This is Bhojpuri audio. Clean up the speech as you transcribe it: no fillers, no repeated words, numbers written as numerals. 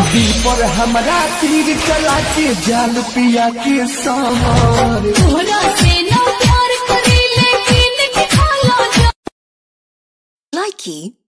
दिल पर हमारा तीर चला के जाल पिया के सामार तोरा से ना प्यार करे लेकिन खा लो Likey